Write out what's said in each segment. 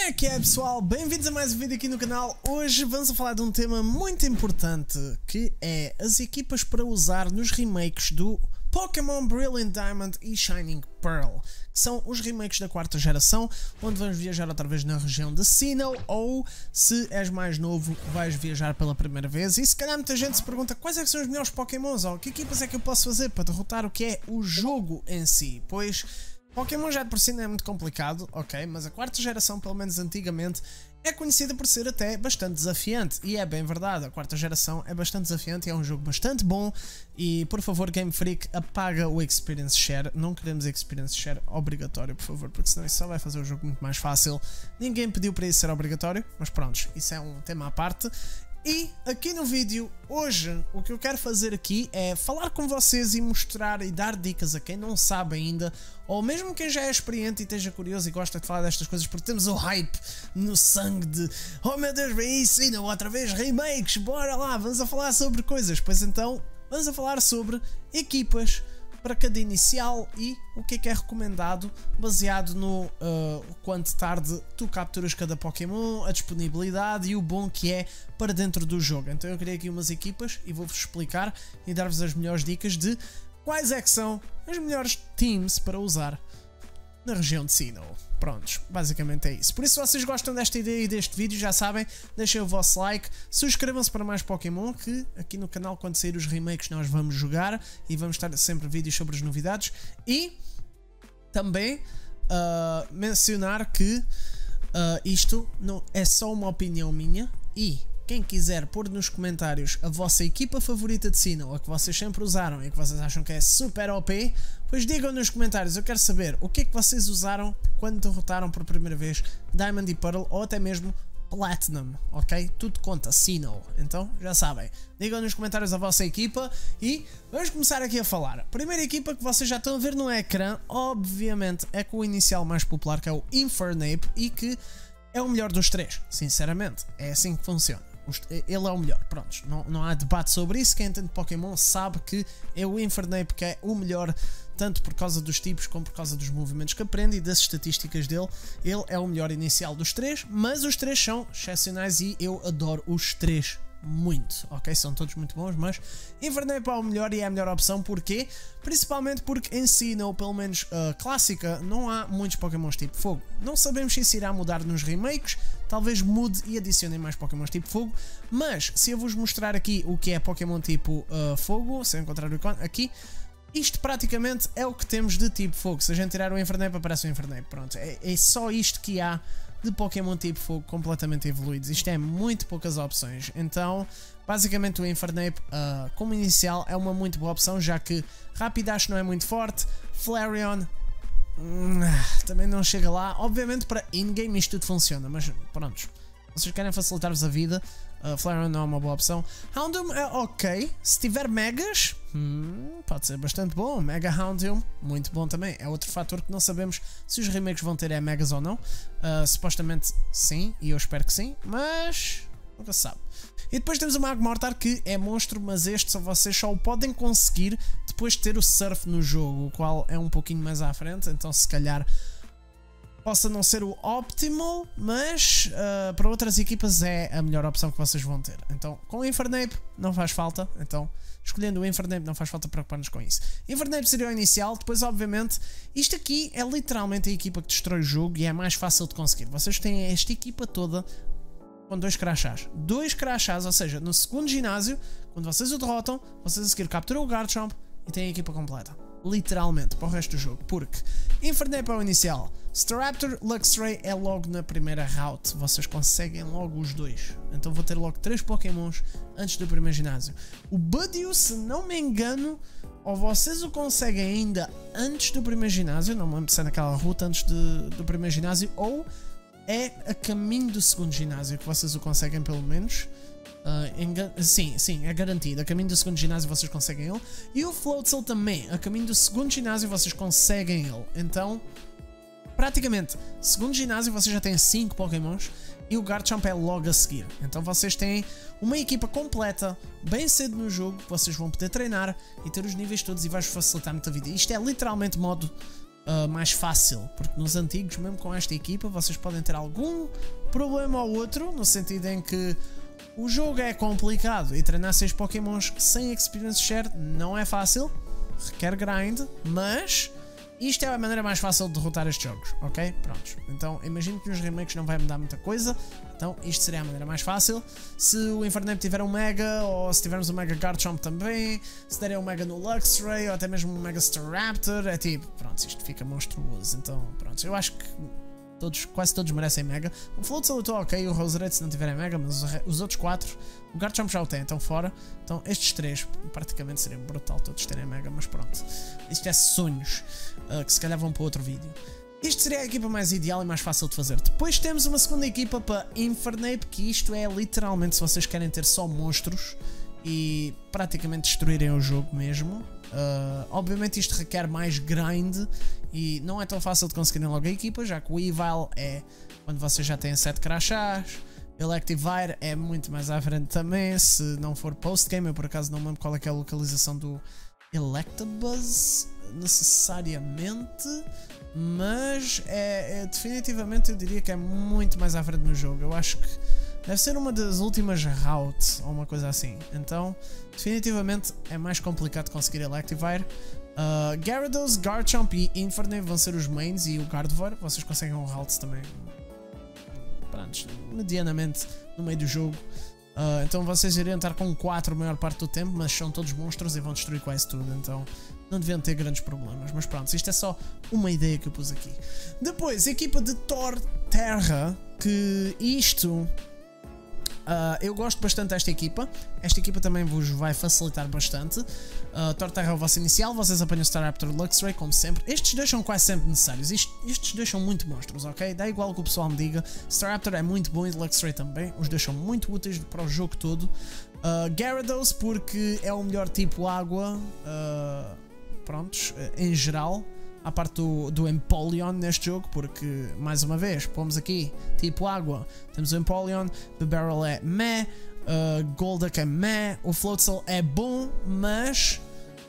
É que é, pessoal, bem-vindos a mais um vídeo aqui no canal. Hoje vamos falar de um tema muito importante, que é as equipas para usar nos remakes do Pokémon Brilliant Diamond e Shining Pearl, que são os remakes da quarta geração, onde vamos viajar outra vez na região de Sinnoh, ou se és mais novo, vais viajar pela primeira vez. E se calhar muita gente se pergunta quais é que são os melhores Pokémons, ou que equipas é que eu posso fazer para derrotar o que é o jogo em si, pois Pokémon já de por si não é muito complicado, ok, mas a quarta geração, pelo menos antigamente, é conhecida por ser até bastante desafiante, e é bem verdade, a quarta geração é bastante desafiante e é um jogo bastante bom. E por favor, Game Freak, apaga o Experience Share, não queremos Experience Share obrigatório, por favor, porque senão isso só vai fazer o jogo muito mais fácil. Ninguém pediu para isso ser obrigatório, mas pronto, isso é um tema à parte. E aqui no vídeo, hoje, o que eu quero fazer aqui é falar com vocês e mostrar e dar dicas a quem não sabe ainda, ou mesmo quem já é experiente e esteja curioso e gosta de falar destas coisas, porque temos o hype no sangue de oh meu Deus, vem isso, ainda outra vez remakes, bora lá, vamos a falar sobre coisas. Pois então, vamos a falar sobre equipas para cada inicial e o que é recomendado, baseado no quanto tarde tu capturas cada Pokémon, a disponibilidade e o bom que é para dentro do jogo. Então eu criei aqui umas equipas e vou-vos explicar e dar-vos as melhores dicas de quais é que são as melhores teams para usar na região de Sinnoh. Prontos, basicamente é isso. Por isso, se vocês gostam desta ideia e deste vídeo, já sabem, deixem o vosso like, subscrevam-se para mais Pokémon, que aqui no canal, quando sair os remakes, nós vamos jogar e vamos estar sempre vídeos sobre as novidades. E também mencionar que isto não é só uma opinião minha, e quem quiser pôr nos comentários a vossa equipa favorita de Sinnoh, a que vocês sempre usaram e que vocês acham que é super OP, pois digam nos comentários. Eu quero saber o que é que vocês usaram quando derrotaram por primeira vez Diamond e Pearl, ou até mesmo Platinum, ok? Tudo conta, Sinnoh. Então, já sabem. Digam nos comentários a vossa equipa e vamos começar aqui a falar. A primeira equipa que vocês já estão a ver no ecrã, obviamente, é com o inicial mais popular, que é o Infernape, e que é o melhor dos três, sinceramente. É assim que funciona. Ele é o melhor, prontos, não há debate sobre isso. Quem entende Pokémon sabe que é o Infernape que é o melhor, tanto por causa dos tipos como por causa dos movimentos que aprende e das estatísticas dele. Ele é o melhor inicial dos três, mas os três são excepcionais e eu adoro os três muito, ok? São todos muito bons, mas Infernape é o melhor e é a melhor opção. Porquê? Principalmente porque em Sinnoh, pelo menos clássica, não há muitos Pokémons tipo fogo. Não sabemos se isso irá mudar nos remakes, talvez mude e adicionem mais Pokémons tipo fogo, mas se eu vos mostrar aqui o que é Pokémon tipo fogo, se eu encontrar o ícone aqui, isto praticamente é o que temos de tipo fogo. Se a gente tirar o Infernape, aparece o Infernape, pronto, é só isto que há de Pokémon tipo fogo completamente evoluídos. Isto é muito poucas opções. Então, basicamente o Infernape como inicial é uma muito boa opção, já que Rapidash não é muito forte, Flareon também não chega lá. Obviamente para in-game isto tudo funciona, mas prontos, vocês querem facilitar-vos a vida, Flareon não é uma boa opção. Houndoom é ok, se tiver Megas, pode ser bastante bom. Mega Houndoom, muito bom também. É outro fator que não sabemos se os remakes vão ter Megas ou não. Supostamente sim, e eu espero que sim, mas nunca se sabe. E depois temos o Magmortar, que é monstro, mas este vocês só o podem conseguir depois de ter o Surf no jogo, o qual é um pouquinho mais à frente, então se calhar possa não ser o optimal, mas para outras equipas é a melhor opção que vocês vão ter. Então com o Infernape não faz falta, então escolhendo o Infernape não faz falta preocupar-nos com isso. Infernape seria o inicial. Depois obviamente isto aqui é literalmente a equipa que destrói o jogo e é mais fácil de conseguir. Vocês têm esta equipa toda com dois crachás, ou seja, no segundo ginásio, quando vocês o derrotam, vocês a seguir capturam o Garchomp e têm a equipa completa. Literalmente, para o resto do jogo, porque Infernape é o inicial, Staraptor, Luxray é logo na primeira route, vocês conseguem logo os dois, então vou ter logo 3 Pokémons antes do primeiro ginásio. O Budew, se não me engano, ou vocês o conseguem ainda antes do primeiro ginásio, não me lembro se é naquela ruta antes do primeiro ginásio, ou é a caminho do segundo ginásio que vocês o conseguem pelo menos. Sim, é garantido. A caminho do segundo ginásio vocês conseguem ele. E o Floatzel também. A caminho do segundo ginásio vocês conseguem ele. Então, praticamente, segundo ginásio vocês já têm 5 Pokémons. E o Garchomp é logo a seguir. Então vocês têm uma equipa completa bem cedo no jogo. Vocês vão poder treinar e ter os níveis todos e vai-vos facilitar muita vida. Isto é literalmente modo mais fácil, porque nos antigos, mesmo com esta equipa, vocês podem ter algum problema ou outro, no sentido em que o jogo é complicado e treinar 6 Pokémons sem Experience Share não é fácil, requer grind, mas isto é a maneira mais fácil de derrotar estes jogos, ok? Prontos. Então imagino que nos remakes não vai mudar muita coisa, então isto seria a maneira mais fácil. Se o Infernape tiver um Mega, ou se tivermos um Mega Garchomp também, se derem um Mega no Luxray, ou até mesmo um Mega Staraptor, é tipo, pronto, isto fica monstruoso. Então, pronto, eu acho que quase todos merecem Mega. O Floatzel eu estou ok, o Roserade se não tiverem Mega, mas os outros 4, o Garchomp já o tem, então fora. Então estes 3 praticamente seria brutal todos terem Mega, mas pronto. Isto é sonhos, que se calhar vão para outro vídeo. Isto seria a equipa mais ideal e mais fácil de fazer. Depois temos uma segunda equipa para Infernape, que isto é literalmente se vocês querem ter só monstros e praticamente destruírem o jogo mesmo. Obviamente isto requer mais grind e não é tão fácil de conseguirem logo a equipa, já que o Evil é quando vocês já têm 7 crachás. Electivire é muito mais à frente também, se não for post-game. Eu por acaso não me lembro qual é que é a localização do Electabuzz necessariamente, mas definitivamente eu diria que é muito mais à frente no jogo. Eu acho que deve ser uma das últimas routes ou uma coisa assim. Então, definitivamente é mais complicado conseguir Electivire. Gyarados, Garchomp e Infernape vão ser os mains e o Gardevoir. Vocês conseguem um routes também, pronto, medianamente no meio do jogo. Então vocês iriam estar com 4 a maior parte do tempo, mas são todos monstros e vão destruir quase tudo. Então não deviam ter grandes problemas. Mas pronto, isto é só uma ideia que eu pus aqui. Depois, a equipa de Torterra, que isto... eu gosto bastante desta equipa. Esta equipa também vos vai facilitar bastante. Torterra é o vosso inicial. Vocês apanham Staraptor, Luxray, como sempre. Estes dois são quase sempre necessários. Estes dois são muito monstros, ok? Dá igual que o pessoal me diga. Staraptor é muito bom e Luxray também. Os dois são muito úteis para o jogo todo. Gyarados, porque é o melhor tipo água. Prontos, em geral. À parte do Empoleon neste jogo, porque, mais uma vez, pomos aqui, tipo água, temos o Empoleon, The Barrel é meh, Golduck é meh, o Floatzel é bom, mas,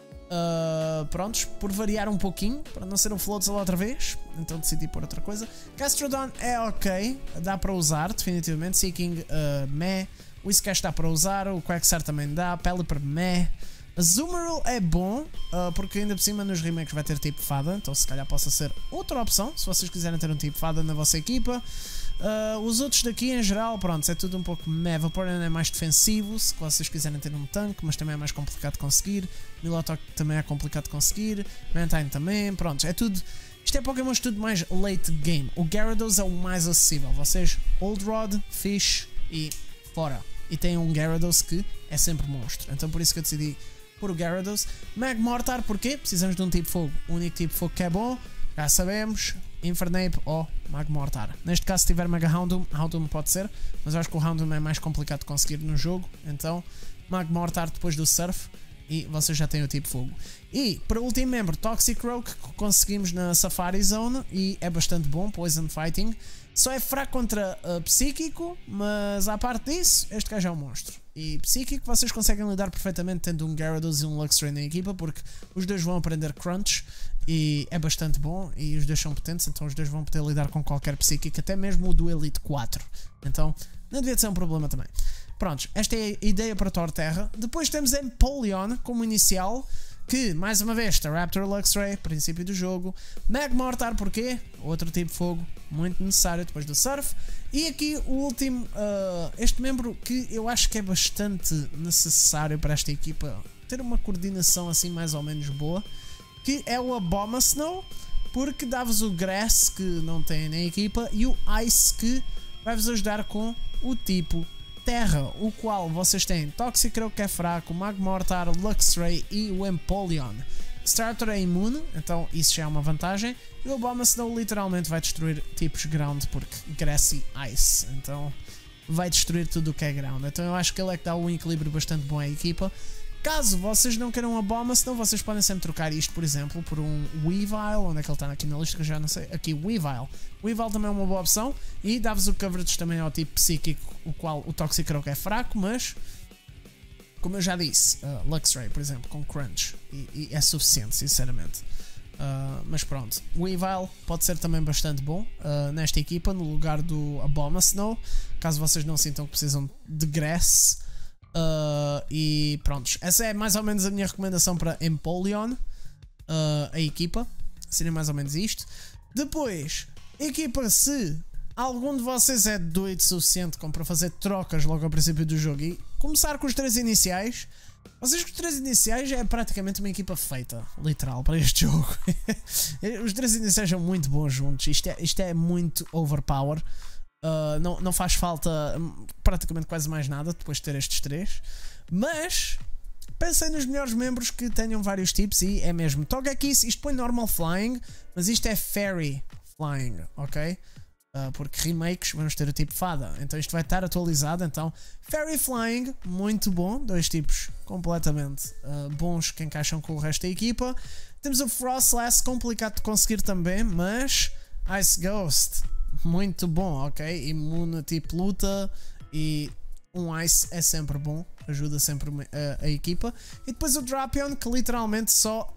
prontos, por variar um pouquinho, para não ser o Floatzel outra vez, então decidi pôr outra coisa. Gastrodon é ok, dá para usar, definitivamente. Seeking, meh, Whiscash dá para usar, o Quagsire também dá, Pelipper meh. Azumarill é bom, porque ainda por cima nos remakes vai ter tipo fada, então se calhar possa ser outra opção, se vocês quiserem ter um tipo fada na vossa equipa. Os outros daqui em geral, pronto, é tudo um pouco meh. Vaporeon é mais defensivo, se vocês quiserem ter um tanque, mas também é mais complicado de conseguir. Milotic também é complicado de conseguir, Mantine também, pronto, é tudo... Isto é Pokémons tudo mais late game. O Gyarados é o mais acessível, vocês Old Rod, Fish e fora. E tem um Gyarados que é sempre monstro, então por isso que eu decidi por o Gyarados. Magmortar, porquê? Precisamos de um tipo fogo. O único tipo fogo que é bom, já sabemos, Infernape ou Magmortar. Neste caso, se tiver Mega Houndoom, Houndoom pode ser, mas eu acho que o Houndoom é mais complicado de conseguir no jogo, então Magmortar depois do Surf e vocês já têm o tipo fogo. E, para o último membro, Toxicroak, que conseguimos na Safari Zone e é bastante bom, Poison Fighting. Só é fraco contra Psíquico, mas à parte disso, este gajo é um monstro. E Psíquico vocês conseguem lidar perfeitamente tendo um Gyarados e um Luxray na equipa, porque os dois vão aprender Crunch e é bastante bom e os dois são potentes, então os dois vão poder lidar com qualquer Psíquico, até mesmo o do Elite 4. Então não devia ser um problema também. Prontos, esta é a ideia para Torterra. Depois temos Empoleon como inicial, que, mais uma vez, Staraptor, Luxray, princípio do jogo. Magmortar, porquê? Outro tipo de fogo, muito necessário depois do Surf. E aqui o último, este membro que eu acho que é bastante necessário para esta equipa ter uma coordenação assim mais ou menos boa, que é o Abomasnow, porque dá-vos o Grass, que não tem na equipa, e o Ice, que vai-vos ajudar com o tipo Terra, o qual vocês têm Toxicroak, que é fraco, Magmortar, Luxray e o Empoleon. Staraptor é imune, então isso já é uma vantagem. E o Abomasnow literalmente vai destruir tipos Ground, porque Grass e Ice, então vai destruir tudo o que é Ground. Então eu acho que ele é que dá um equilíbrio bastante bom à equipa. Caso vocês não queiram um Abomasnow, vocês podem sempre trocar isto, por exemplo, por um Weavile. Onde é que ele está aqui na lista? Que eu já não sei. Aqui, Weavile. Weavile também é uma boa opção e dá-vos o coverage também ao tipo psíquico, o qual o Toxicroak é fraco, mas como eu já disse, Luxray, por exemplo, com Crunch, e é suficiente, sinceramente. Mas pronto, o Evil pode ser também bastante bom nesta equipa, no lugar do Abomasnow, caso vocês não sintam que precisam de Grass. E pronto, essa é mais ou menos a minha recomendação para Empoleon, a equipa, seria mais ou menos isto. Depois, equipa, se algum de vocês é doido o suficiente como para fazer trocas logo ao princípio do jogo e começar com os 3 iniciais. Vocês com os 3 iniciais é praticamente uma equipa feita, literal, para este jogo. Os 3 iniciais são muito bons juntos. Isto é muito overpower. Não faz falta praticamente quase mais nada depois de ter estes 3. Mas pensei nos melhores membros que tenham vários tipos e é mesmo Togekiss. Isto põe normal flying, mas isto é fairy flying, ok? Porque remakes vamos ter o tipo fada, então isto vai estar atualizado. Então Fairy Flying, muito bom, 2 tipos completamente bons que encaixam com o resto da equipa. Temos o Frostlass, complicado de conseguir também, mas Ice Ghost, muito bom, ok? Imune tipo luta e um Ice é sempre bom, ajuda sempre a equipa. E depois o Drapion, que literalmente só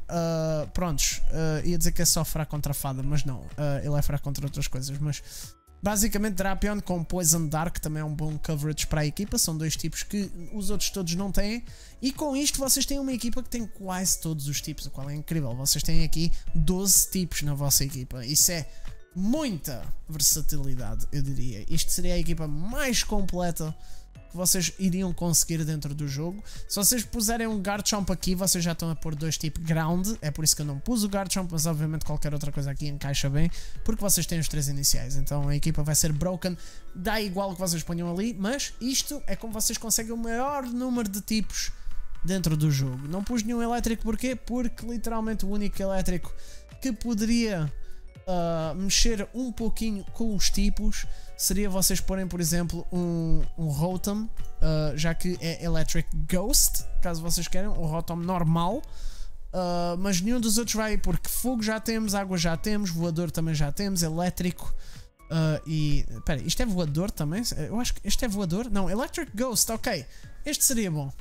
ia dizer que é só fraco contra a fada, mas não, ele é fraco contra outras coisas. Mas basicamente Drapion com Poison Dark também é um bom coverage para a equipa. São 2 tipos que os outros todos não têm. E com isto vocês têm uma equipa que tem quase todos os tipos, o qual é incrível. Vocês têm aqui 12 tipos na vossa equipa, isso é muita versatilidade, eu diria. Isto seria a equipa mais completa que vocês iriam conseguir dentro do jogo. Se vocês puserem um Garchomp aqui, vocês já estão a pôr 2 tipos ground. É por isso que eu não pus o Garchomp, mas obviamente qualquer outra coisa aqui encaixa bem, porque vocês têm os 3 iniciais. Então a equipa vai ser broken, dá igual que vocês ponham ali, mas isto é como vocês conseguem o maior número de tipos dentro do jogo. Não pus nenhum elétrico, porquê? Porque literalmente o único elétrico que poderia mexer um pouquinho com os tipos seria vocês porem, por exemplo, um Rotom, já que é Electric Ghost, caso vocês queiram, o Rotom normal, mas nenhum dos outros vai, porque fogo já temos, água já temos, voador também já temos, elétrico, e... Espera, isto é voador também? Eu acho que este é voador? Não, Electric Ghost, ok, este seria bom,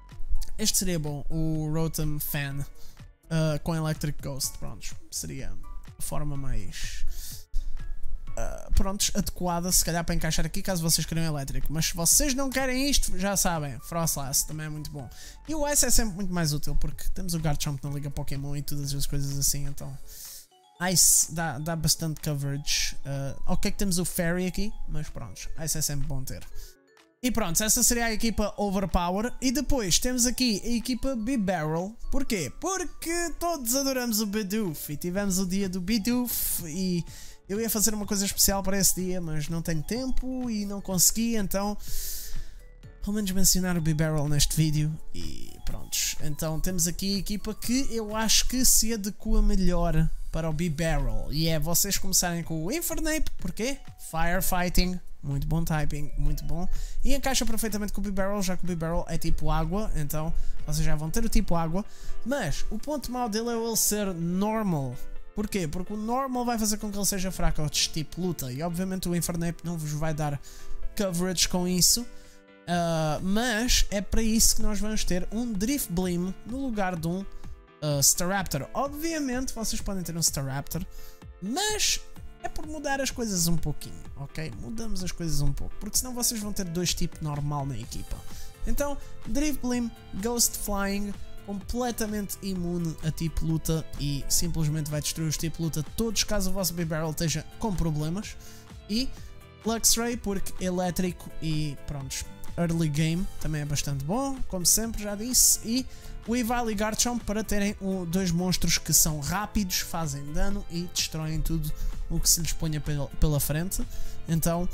o Rotom Fan, com Electric Ghost, pronto, seria a forma mais adequada se calhar para encaixar aqui, caso vocês queiram elétrico. Mas se vocês não querem isto, já sabem, Frostlass também é muito bom. E o Ice é sempre muito mais útil, porque temos o Garchomp na Liga Pokémon e todas as coisas assim, então Ice dá bastante coverage. Ok que temos o Fairy aqui, mas pronto, Ice é sempre bom ter. E pronto, essa seria a equipa Overpower. E depois temos aqui a equipa Bibarel. Porquê? Porque todos adoramos o Bidoof. E tivemos o dia do Bidoof. E eu ia fazer uma coisa especial para esse dia, mas não tenho tempo e não consegui. Então, pelo menos mencionar o Bibarel neste vídeo. E prontos. Então temos aqui a equipa que eu acho que se adequa melhor para o Bibarel. E é vocês começarem com o Infernape. Porquê? Firefighting. Muito bom typing, muito bom. E encaixa perfeitamente com o Bibarel, já que o Bibarel é tipo água, então vocês já vão ter o tipo água. Mas o ponto mau dele é ele ser normal. Porquê? Porque o normal vai fazer com que ele seja fraco ao tipo luta. E obviamente o Infernape não vos vai dar coverage com isso. Mas é para isso que nós vamos ter um Drifblim no lugar de um Staraptor. Obviamente vocês podem ter um Staraptor, mas é por mudar as coisas um pouquinho, ok? Mudamos as coisas um pouco, porque senão vocês vão ter 2 tipos normal na equipa. Então, Drifblim, Ghost Flying, completamente imune a tipo luta e simplesmente vai destruir os tipo luta todos caso o vosso Bibarel esteja com problemas. E Luxray, porque elétrico e prontos, early game também é bastante bom, como sempre já disse. E o Evil e Garchomp para terem 2 monstros que são rápidos, fazem dano e destroem tudo o que se lhes ponha pela frente. Então,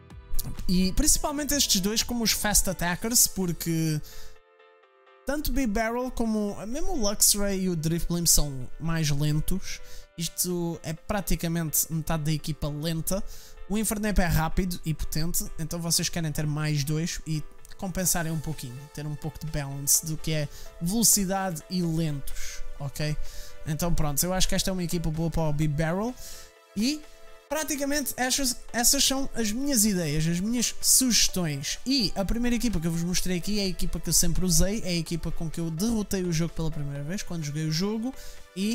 e principalmente estes 2 como os Fast Attackers, porque tanto o Bibarel como mesmo o Luxray e o Drifblim são mais lentos. Isto é praticamente metade da equipa lenta. O Infernape é rápido e potente, então vocês querem ter mais 2 e compensarem um pouquinho, ter um pouco de balance do que é velocidade e lentos, ok? Então pronto, eu acho que esta é uma equipa boa para o Bibarel. E praticamente essas são as minhas ideias, as minhas sugestões. E a primeira equipa que eu vos mostrei aqui é a equipa que eu sempre usei, é a equipa com que eu derrotei o jogo pela primeira vez, quando joguei o jogo. E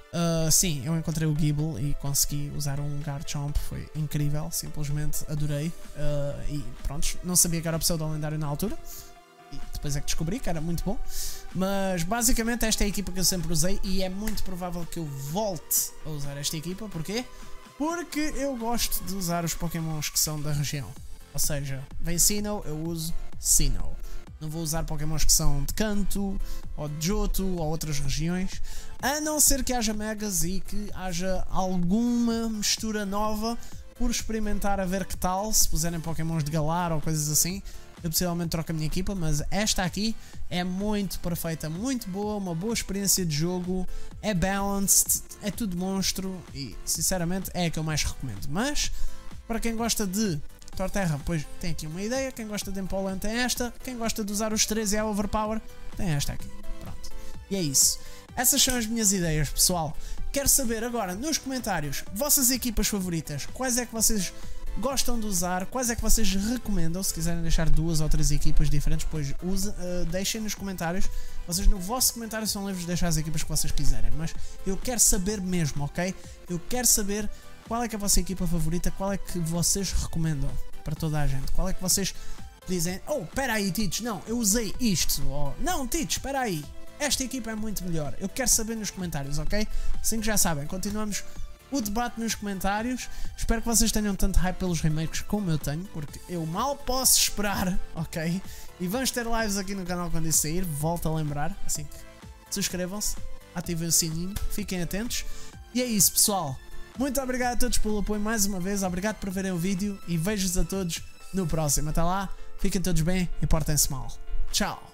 Sim, eu encontrei o Gible e consegui usar um Garchomp, foi incrível, simplesmente adorei. E pronto, não sabia que era o pseudo-lendário na altura, e depois é que descobri que era muito bom. Mas basicamente esta é a equipa que eu sempre usei e é muito provável que eu volte a usar esta equipa. Porquê? Porque eu gosto de usar os Pokémons que são da região. Ou seja, vem Sinnoh, eu uso Sinnoh. Não vou usar Pokémons que são de Kanto, ou de Johto, ou outras regiões. A não ser que haja Megas e que haja alguma mistura nova por experimentar a ver que tal. Se puserem Pokémons de Galar ou coisas assim, eu possivelmente troco a minha equipa. Mas esta aqui é muito perfeita, muito boa, uma boa experiência de jogo. É balanced, é tudo monstro e sinceramente é a que eu mais recomendo. Mas para quem gosta de Torterra, pois tem aqui uma ideia. Quem gosta de Empoleon tem esta. Quem gosta de usar os 3 e a Overpower tem esta aqui. Pronto. E é isso. Essas são as minhas ideias, pessoal. Quero saber agora nos comentários vossas equipas favoritas. Quais é que vocês gostam de usar? Quais é que vocês recomendam? Se quiserem deixar 2 ou 3 equipas diferentes, pois deixem nos comentários. Vocês no vosso comentário são livres de deixar as equipas que vocês quiserem. Mas eu quero saber mesmo, ok? Eu quero saber qual é que é a vossa equipa favorita. Qual é que vocês recomendam para toda a gente? Qual é que vocês dizem, oh, espera aí, Tits, não, eu usei isto, ou não, Tits, espera aí, esta equipa é muito melhor. Eu quero saber nos comentários, ok? Assim que já sabem, continuamos o debate nos comentários. Espero que vocês tenham tanto hype pelos remakes como eu tenho, porque eu mal posso esperar, ok? E vamos ter lives aqui no canal quando isso sair, volto a lembrar, assim que subscrevam-se, ativem o sininho, fiquem atentos. E é isso, pessoal. Muito obrigado a todos pelo apoio mais uma vez, obrigado por verem o vídeo e vejo-vos a todos no próximo. Até lá, fiquem todos bem e portem-se mal. Tchau!